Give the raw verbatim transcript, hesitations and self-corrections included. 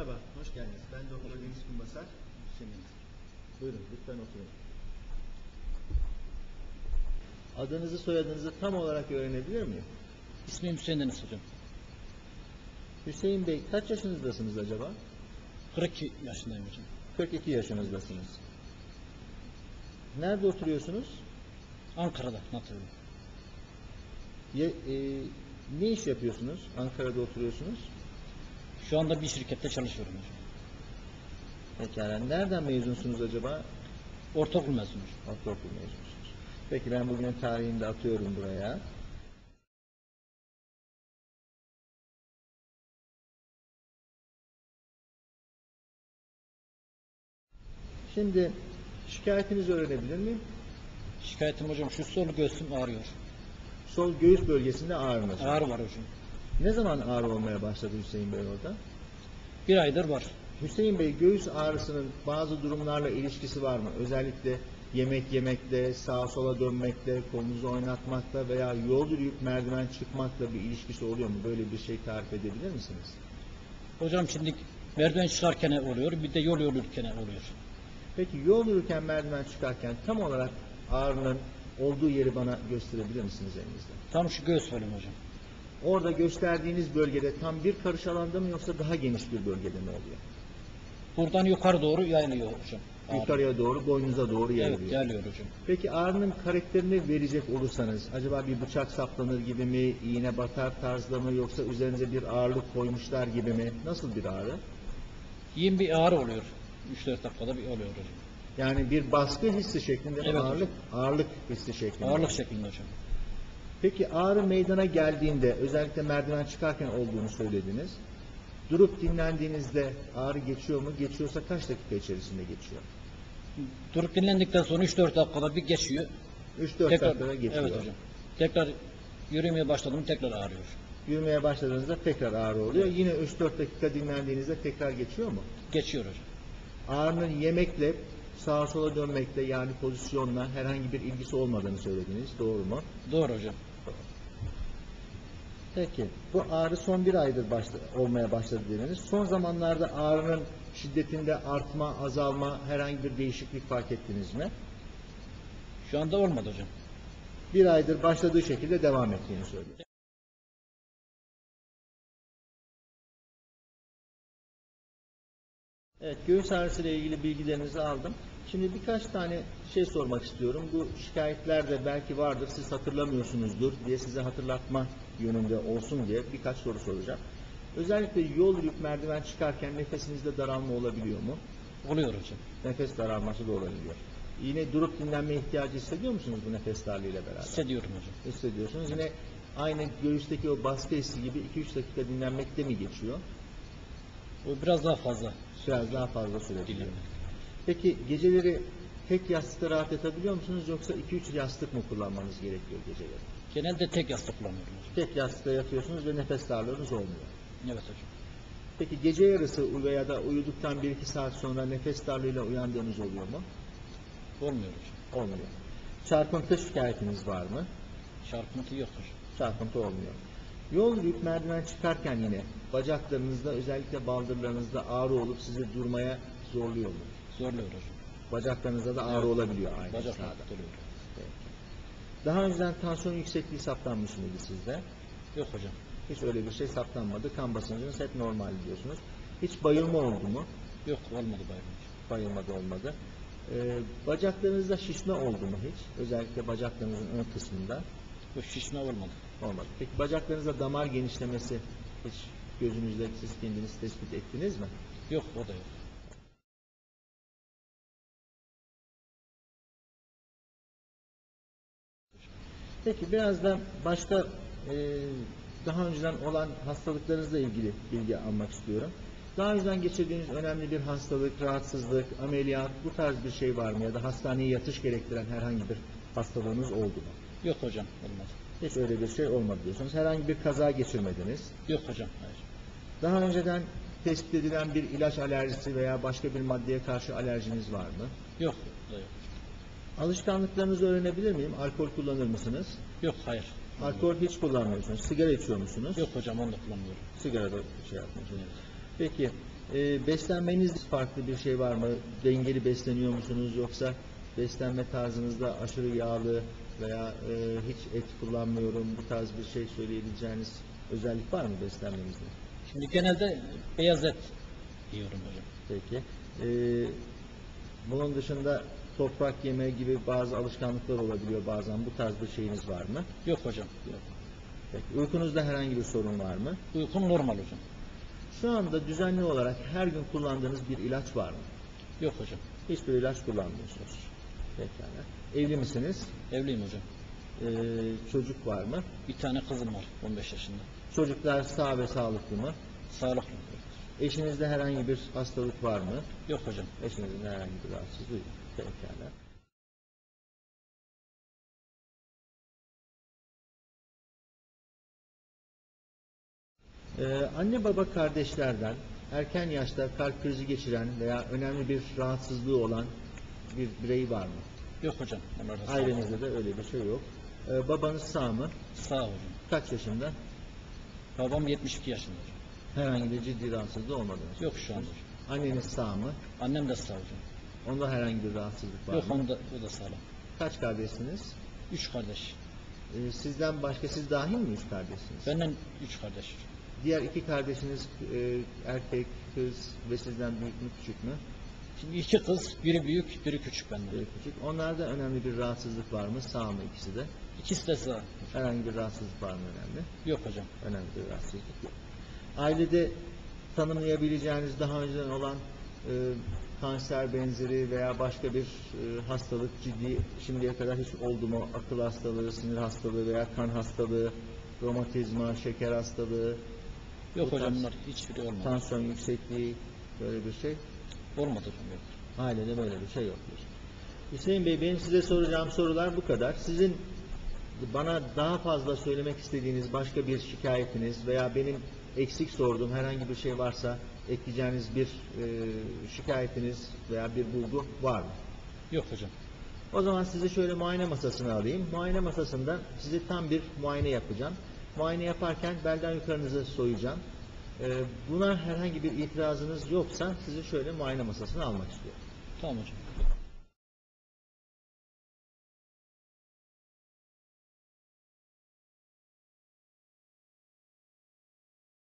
Merhaba, hoş geldiniz. Ben Doktor Deniz Kumbasar. Senin. Buyurun, lütfen oturun. Adınızı, soyadınızı tam olarak öğrenebilir miyim? İsmim Hüseyin Deniz hocam. Hüseyin Bey, kaç yaşınızdasınız acaba? kırk iki yaşındayım hocam. kırk iki yaşınızdasınız. Nerede oturuyorsunuz? Ankara'da Natırlı. Ye, e, ne iş yapıyorsunuz? Ankara'da oturuyorsunuz. Şu anda bir şirkette çalışıyorum hocam. Pekala. Nereden mezunsunuz acaba? Ortaokul mezunuyum. Ortaokul mezunsunuz. Peki ben bugünün tarihini de atıyorum buraya. Şimdi şikayetinizi öğrenebilir miyim? Şikayetim hocam şu sol göğsüm ağrıyor. Sol göğüs bölgesinde ağrınız. Ağrı var hocam. Ne zaman ağrı olmaya başladı Hüseyin Bey orada? Bir aydır var. Hüseyin Bey, göğüs ağrısının bazı durumlarla ilişkisi var mı? Özellikle yemek yemekle, sağa sola dönmekle, kolunuzu oynatmakla veya yol yürüyüp merdiven çıkmakla bir ilişkisi oluyor mu? Böyle bir şey tarif edebilir misiniz? Hocam şimdi merdiven çıkarken oluyor, bir de yol yürürken oluyor. Peki yol yürürken, merdiven çıkarken tam olarak ağrının olduğu yeri bana gösterebilir misiniz elinizde? Tam şu göğüs bölümü hocam. Orada gösterdiğiniz bölgede tam bir karış alanda mı yoksa daha geniş bir bölgede mi oluyor? Buradan yukarı doğru yayılıyor hocam. Ağrı. Yukarıya doğru, boynunuza doğru yayılıyor. Evet, yayılıyor hocam. Peki ağrının karakterini verecek olursanız, acaba bir bıçak saplanır gibi mi, iğne batar tarzda mı, yoksa üzerinize bir ağırlık koymuşlar gibi mi? Nasıl bir ağrı? Yiyin bir ağrı oluyor. üç dört dakikada bir oluyor hocam. Yani bir baskı hissi şeklinde mi, Evet ağırlık, ağırlık hissi şeklinde Ağırlık mi? şeklinde hocam. Peki ağrı meydana geldiğinde, özellikle merdiven çıkarken olduğunu söylediniz. Durup dinlendiğinizde ağrı geçiyor mu? Geçiyorsa kaç dakika içerisinde geçiyor? Durup dinlendikten sonra üç dört dakikada bir geçiyor. üç dört Tekrar, dakikada geçiyor. evet hocam. Tekrar yürümeye başladım, tekrar ağrıyor. Yürümeye başladığınızda tekrar ağrı oluyor. Evet. Yine üç dört dakika dinlendiğinizde tekrar geçiyor mu? Geçiyor hocam. Ağrının yemekle, sağa sola dönmekle, yani pozisyonla herhangi bir ilgisi olmadığını söylediniz. Doğru mu? Doğru hocam. Peki. Bu ağrı son bir aydır başla, olmaya başladı dediniz. Son zamanlarda ağrının şiddetinde artma, azalma, herhangi bir değişiklik fark ettiniz mi? Şu anda olmadı hocam. Bir aydır başladığı şekilde devam ettiğini söylüyor. Evet, göğüs ağrısı ile ilgili bilgilerinizi aldım. Şimdi birkaç tane şey sormak istiyorum. Bu şikayetler de belki vardır, siz hatırlamıyorsunuzdur diye size hatırlatma yönünde olsun diye birkaç soru soracağım. Özellikle yol yürüyüp merdiven çıkarken nefesinizde daralma olabiliyor mu? Oluyor hocam. Nefes daralması da olabiliyor. Yine durup dinlenme ihtiyacı hissediyor musunuz bu nefes darlığıyla beraber? Hissediyorum hocam. Hissediyorsunuz. Yine aynı göğüsteki o baskı hissi gibi iki üç dakika dinlenmekte mi geçiyor? O biraz daha fazla. Biraz daha fazla süre biliyor. Dinlenmek. Peki geceleri tek yastıkta rahat yatabiliyor musunuz, yoksa iki üç yastık mı kullanmanız gerekiyor geceleri? Genelde tek yastık kullanıyorum hocam. Tek yastıkta yatıyorsunuz ve nefes darlığınız olmuyor. Evet hocam. Peki gece yarısı veya da uyuduktan bir iki saat sonra nefes darlığıyla uyandığınız oluyor mu? Olmuyor hocam. Olmuyor. Çarpıntı şikayetiniz var mı? Çarpıntı yok hocam. Çarpıntı olmuyor. Yol yürüyüp merdiven çıkarken yine bacaklarınızda, özellikle baldırlarınızda ağrı olup sizi durmaya zorluyor mu? Zorluyor hocam. Bacaklarınızda da ağrı Evet. olabiliyor aynı Bacak esnada. oluyor. Peki. Daha önceden tansiyon yüksekliği saptanmış mıydı sizde? Yok hocam. Hiç öyle bir şey saptanmadı. Kan basıncınız hep normal diyorsunuz. Hiç bayılma oldu mu? Yok, olmadı bayram hocam. Bayılma da olmadı. Ee, bacaklarınızda şişme oldu mu hiç? Özellikle bacaklarınızın ön kısmında. Yok, şişme olmadı. Olmadı. Peki bacaklarınızda damar genişlemesi hiç gözünüzle siz kendiniz tespit ettiniz mi? Yok, o da yok. Peki biraz da başka e, daha önceden olan hastalıklarınızla ilgili bilgi almak istiyorum. Daha önceden geçirdiğiniz önemli bir hastalık, rahatsızlık, ameliyat, bu tarz bir şey var mı? Ya da hastaneye yatış gerektiren herhangi bir hastalığınız oldu mu? Yok hocam, olmadı. Hiç öyle bir şey olmadı diyorsunuz. Herhangi bir kaza geçirmediniz. Yok hocam, hayır. Daha önceden tespit edilen bir ilaç alerjisi veya başka bir maddeye karşı alerjiniz var mı? Yok, o da yok. Alışkanlıklarınızı öğrenebilir miyim? Alkol kullanır mısınız? Yok, hayır. Alkol hiç kullanmıyorsunuz. Sigara içiyor musunuz? Yok hocam, onu da kullanmıyorum. Sigara da şey yapmıyorsunuz. Evet. Peki, E, beslenmenizde farklı bir şey var mı? Dengeli besleniyor musunuz yoksa beslenme tarzınızda aşırı yağlı veya e, hiç et kullanmıyorum bu tarz bir şey söyleyebileceğiniz özellik var mı beslenmenizde? Şimdi genelde beyaz et yiyorum hocam. Peki. E, bunun dışında toprak yeme gibi bazı alışkanlıklar olabiliyor bazen. Bu tarz bir şeyiniz var mı? Yok hocam. Yok. Peki. Uykunuzda herhangi bir sorun var mı? Uykum normal hocam. Şu anda düzenli olarak her gün kullandığınız bir ilaç var mı? Yok hocam. Hiçbir ilaç kullanmıyorsunuz. Pekala. Evli misiniz? Evliyim hocam. Ee, çocuk var mı? Bir tane kızım var on beş yaşında. Çocuklar sağ ve sağlıklı mı? Sağlıklı. Eşinizde herhangi bir hastalık var mı? Yok hocam. Eşinizin herhangi bir rahatsızlığı yok. Pekala. Ee, anne baba kardeşlerden erken yaşta kalp krizi geçiren veya önemli bir rahatsızlığı olan bir birey var mı? Yok hocam. Onlar da sağ. Ailenizde de öyle bir şey yok. Ee, babanız sağ mı? Sağ hocam. Kaç yaşında? Babam yetmiş iki yaşında hocam. Herhangi bir ciddi rahatsızlığı olmadınız. Yok şu anda hocam. Anneniz sağ mı? Annem de sağ hocam. Onda herhangi bir rahatsızlık var Yok mı? onda, o da sağlam. Kaç kardeşsiniz? Üç kardeş. Ee, sizden başka siz dahil mi üç kardeşsiniz? Benden üç kardeş. Diğer iki kardeşiniz e, erkek, kız ve sizden büyük mü küçük mü? Şimdi iki kız, biri büyük, biri küçük benden. Biri küçük. Onlarda önemli bir rahatsızlık var mı? Sağ mı ikisi de? İkisi de sağ. Herhangi bir rahatsızlık var mı önemli? Yok hocam. Önemli bir rahatsızlık yok. Ailede tanımlayabileceğiniz daha önceden olan e, kanser benzeri veya başka bir e, hastalık ciddi şimdiye kadar hiç oldu mu? Akıl hastalığı, sinir hastalığı veya kan hastalığı, romatizma, şeker hastalığı, Yok Bu hocam tarz- bunlar hiçbiri olmadı. tansiyon yüksekliği böyle bir şey. Olmadı hocam yok. Ailede böyle bir şey yoktur. Hüseyin Bey, benim size soracağım sorular bu kadar. Sizin bana daha fazla söylemek istediğiniz başka bir şikayetiniz veya benim eksik sorduğum herhangi bir şey varsa ekleyeceğiniz bir e, şikayetiniz veya bir bulgu var mı? Yok hocam. O zaman sizi şöyle muayene masasına alayım. Muayene masasında size tam bir muayene yapacağım. Muayene yaparken belden yukarınızı soyacağım. E, buna herhangi bir itirazınız yoksa sizi şöyle muayene masasına almak istiyorum. Tamam hocam.